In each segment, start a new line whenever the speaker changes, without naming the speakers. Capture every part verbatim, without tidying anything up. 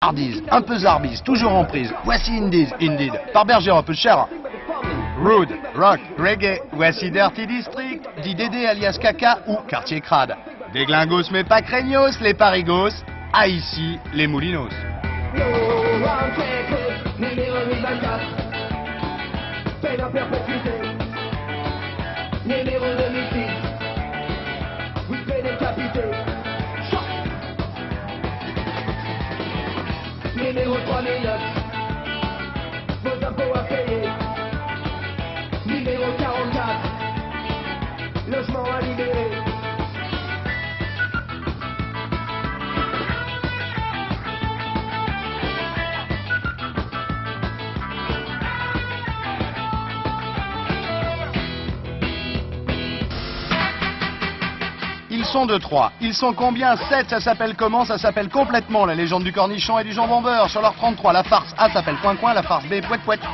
Hardies, un peu Zarbies, toujours en prise. Voici Indies, Indeed, par Berger, un peu cher. Rude, rock, reggae, voici Dirty District, dit Dédé alias Caca ou Quartier Crade. Des glingos mais pas craignos, les parigos, à ici les moulinos.
Numéro trois mille neuf, vos impôts à payer. Numéro quarante-quatre, logement à libérer.
Ils sont de trois. Ils sont combien? Sept. Ça s'appelle comment? Ça s'appelle complètement la légende du cornichon et du jambon beurre. Sur leur trente-trois, la farce A s'appelle Coin Coin, la farce B Pouette Pouette.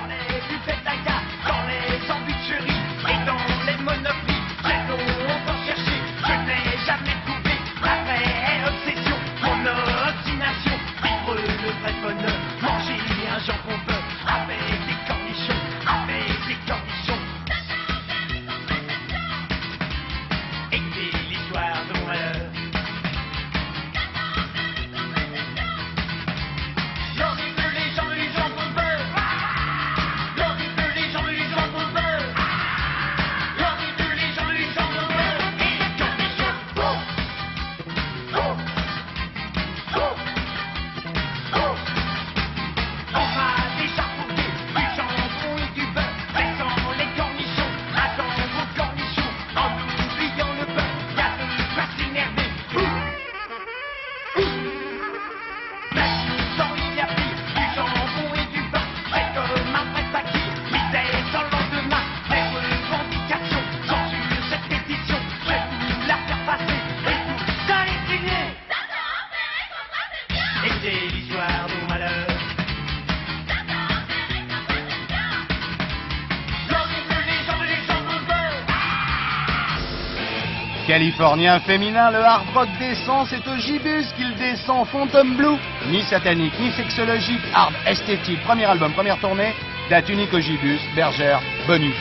Californien féminin, le hard rock descend, c'est au gibus qu'il descend, Phantom Blue. Ni satanique, ni sexologique, hard esthétique. Premier album, première tournée, date unique au gibus, Bergère, bonus.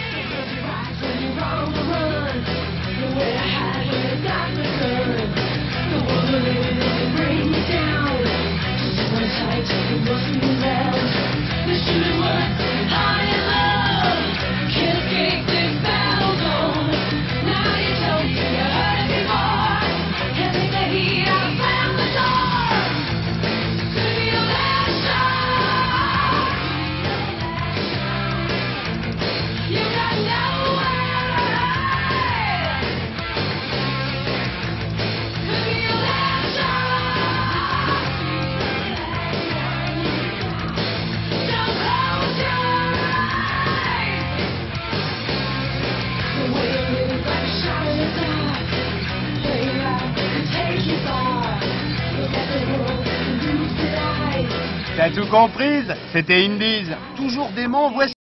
T'as tout comprise? C'était Indies. Toujours dément, voici.